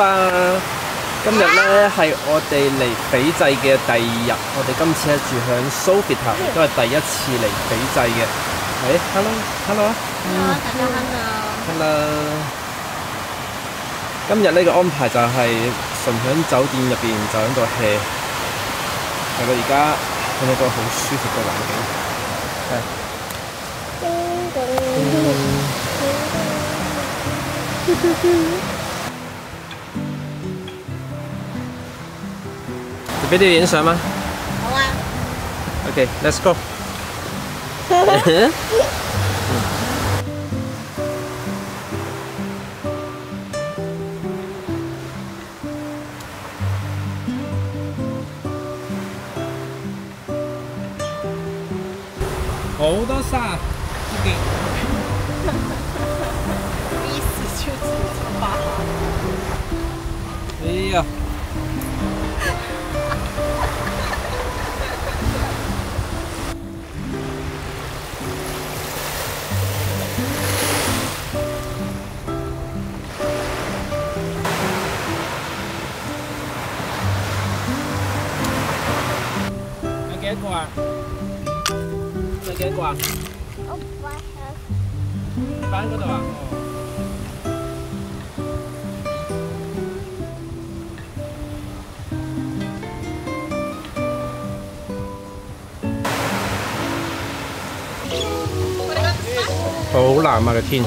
啦！今日咧係我哋嚟斐濟嘅第2日，我哋今次係住響 Sofitel， 都係第1次嚟斐濟嘅。hello 啊！ 大家 hello。今日呢個安排就係純響酒店入邊就喺度 hea， 係咯，而家喺一個好舒服嘅環境。你俾你影相嗎？ 好啊。 OK，let's go。好多沙， 意思就这么吧。 哎呀！有幾多個啊？有幾多個啊？你擺喺嗰度啊？好藍啊個天！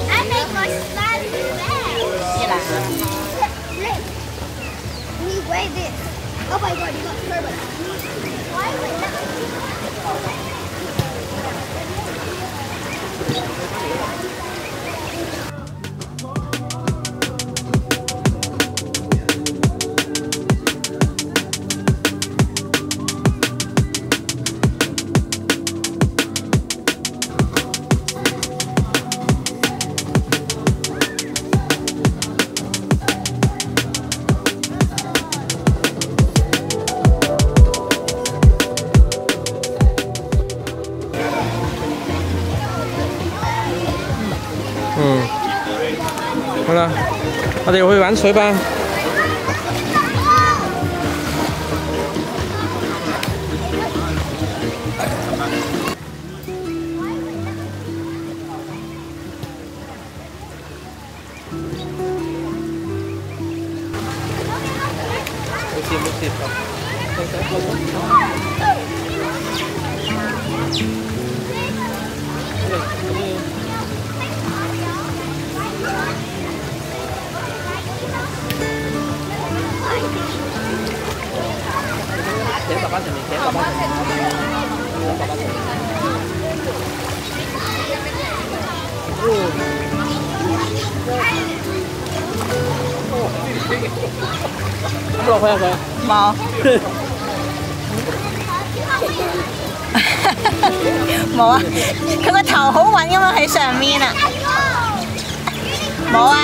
好啦，我哋去玩水吧。冇事。請爸爸上面，請爸爸上面，爸爸上面。咁落去啊佢？ 冇。冇啊！佢個頭好穩㗎嘛喺上面啊！冇啊！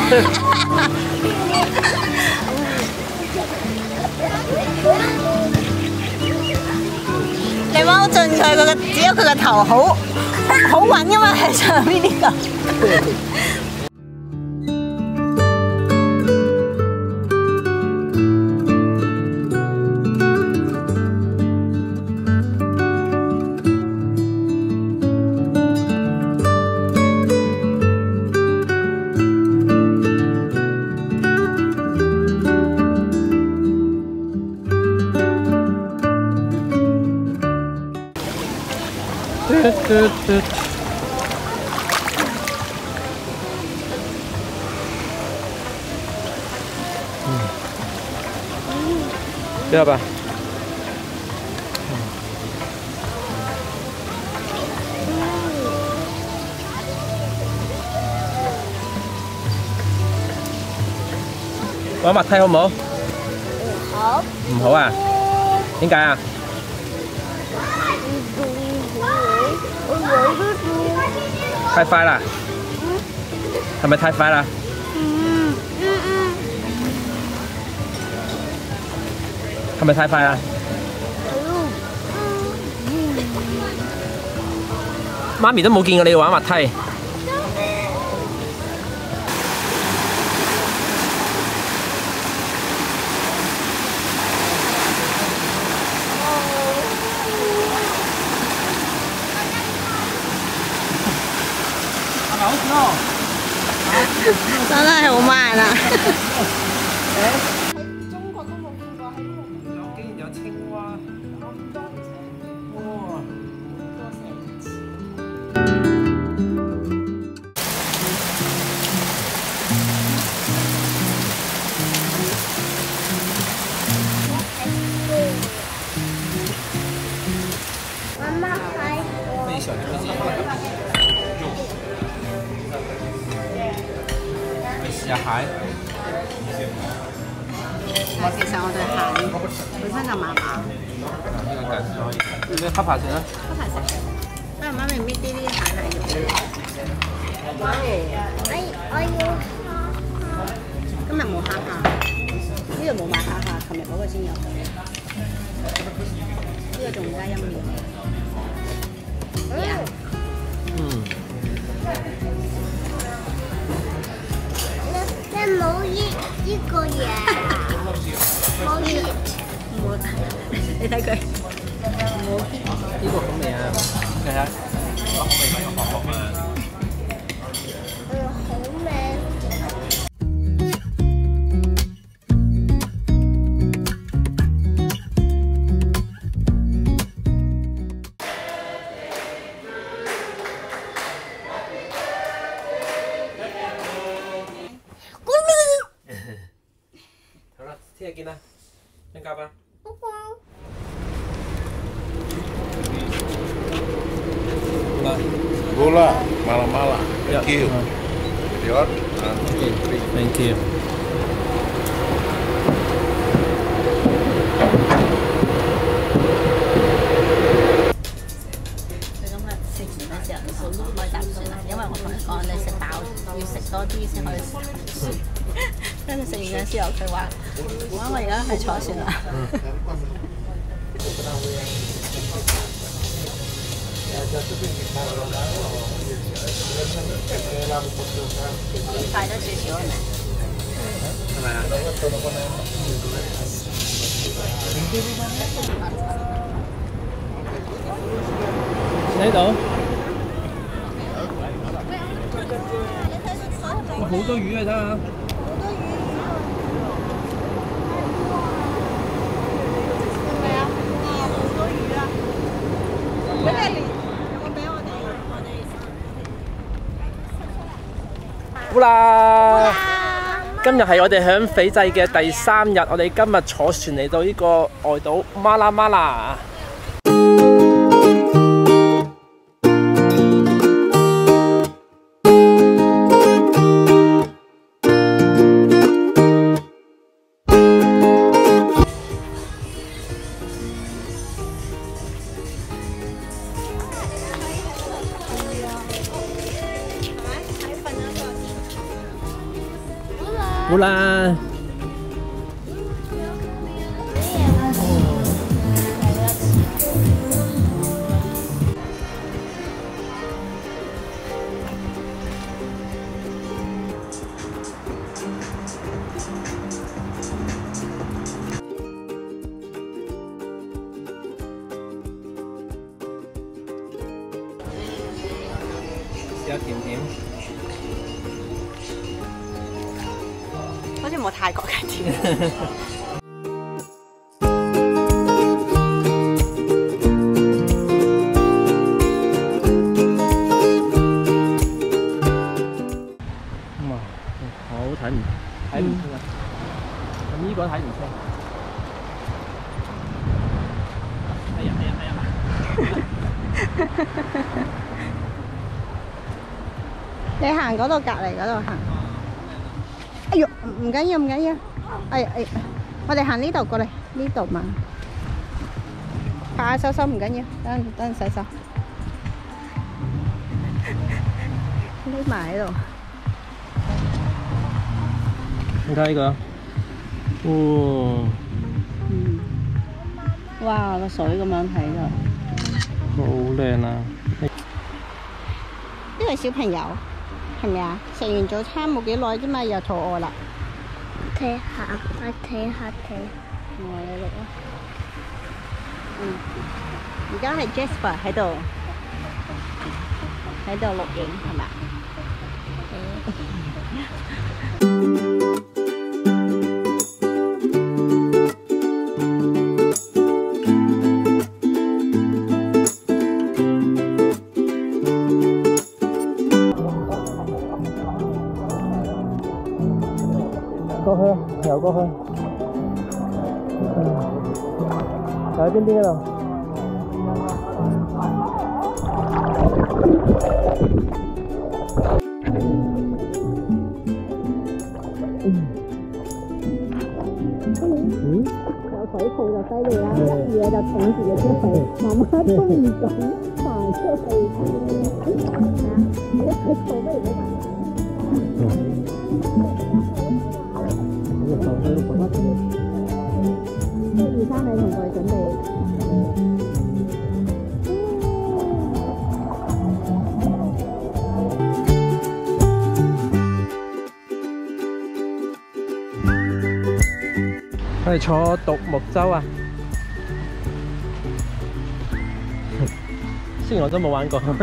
你踎進佢個，只有佢個頭好穩㗎嘛喺上面呢個。知道吧？玩滑梯好唔好？ 好。 唔好啊？點解啊？太快啦！係咪太快啦？係咪太快啦？媽咪都冇見過你玩滑梯。 真係好慢啊！ 中國都冇見過喺呢度。竟然有青蛙。哇！ 媽媽係。 非常之自然。去試下蟹。 其實我對蟹本身就麻麻。 呢個緊可以食。要咩黑扒先啦？ 黑牌食。不如媽咪搣啲蟹嚟用。 我要。 今日冇蝦蝦，呢度冇買蝦蝦，琴日嗰個先有。呢個仲加陰料。 嗯。 你冇呢個嘢，冇呢， 冇，你睇佢。冇。 呢個好味啊！睇下，呢個好味嗰個殼啊！ 好味。 好啦，聽日見啦，瞓覺吧。 Gula, mala-mala. Yeah. Thank you. Your, Okay, thank you. 佢今日食完嘅時候，你好開膽算啦，因為我同佢講，你食飽要食多啲先可以食。跟住食完嘅時候，佢話：我而家去坐船啦。快咗少少係咪？ 係咪啊？睇到？哇！好多魚啊，睇下。好啦！今日係我哋響斐濟嘅第3日，我哋今日坐船嚟到呢個外島馬拉馬拉。好啦，試下甜點。 好似冇泰國嘅甜。 哇！好睇唔清啊！咁呢個睇唔清。係啊！ 你行嗰度隔離嗰度行。哎呦，唔緊要唔緊要，我哋行呢度過嚟，呢度嘛。拍下手唔緊要，等洗手。匿埋喺度。 你睇呢個，哇！ 哇，個水咁樣睇㗎。 好靚啊！ 呢個小朋友係咪啊？食完早餐冇幾耐啫嘛，又肚餓啦。 睇下，我睇下睇。 你錄啊。而家係 Jasper 喺度錄影係咪啊？ 過去，游過去。就喺邊嗰度。 有水泡就犀利啦，一嘢就捅住隻手，媽媽都唔敢行出去。你水泡不如你行。1、2、3，你同佢準備。 我哋坐獨木舟啊！雖然我都冇玩過，呢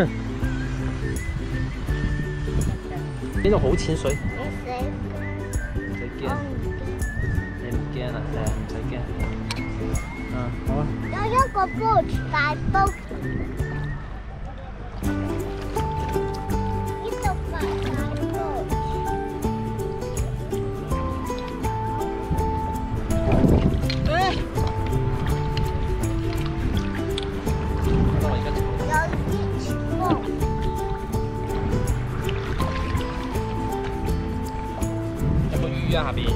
度好淺水。唔使驚，你唔驚啊？係啊，唔使驚。啊，好啊。 有一個 boat 大 boat， 呢度大 boat。 有個魚啊，下邊就。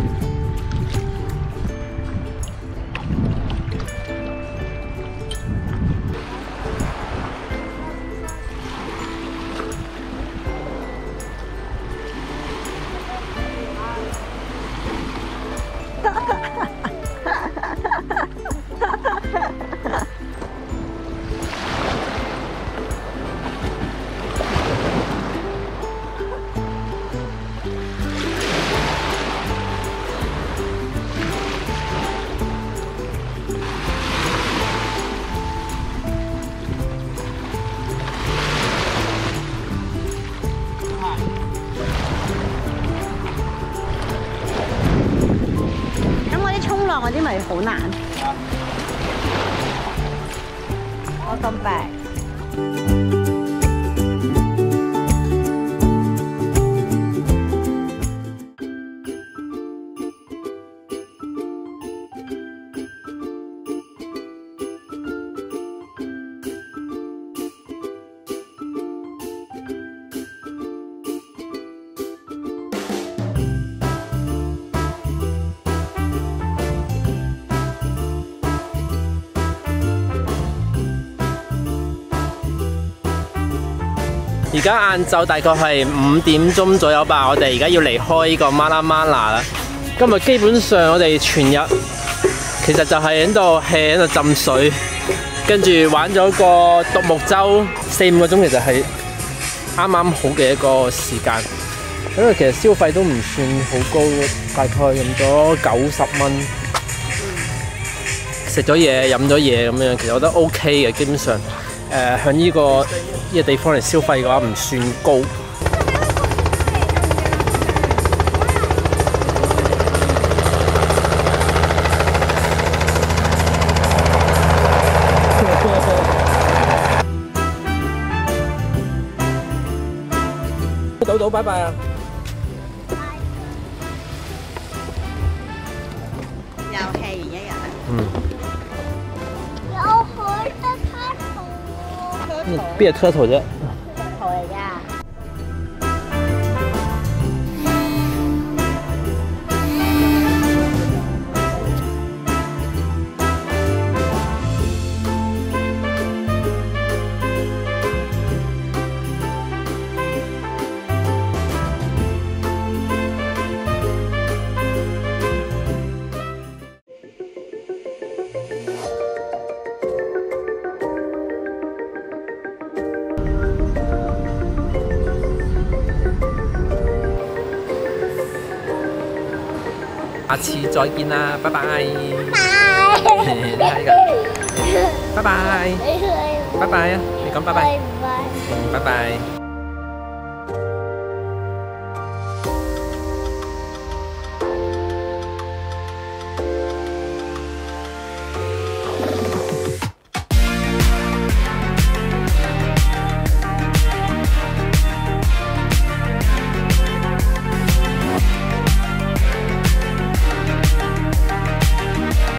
嗰啲咪好難。我咁病。 而家晏晝大概係5點鐘左右吧，我哋而家要離開呢個馬拉馬拉啦。今日基本上我哋全日其實就係喺度 hea 喺度浸水，跟住玩咗個獨木舟4、5個鐘，其實係啱啱好嘅一個時間。因為其實消費都唔算好高，大概用咗90蚊，食咗嘢飲咗嘢咁樣，其實我覺得 OK 嘅，基本上。向呢個地方嚟消費嘅話唔算高。賭，拜拜啊！ 又 hea 完一日啦。 有海得邊係 turtle 啫？ 圖嚟㗎。 下次再見啦，拜拜。拜拜。拜拜啊！你講拜拜。拜拜。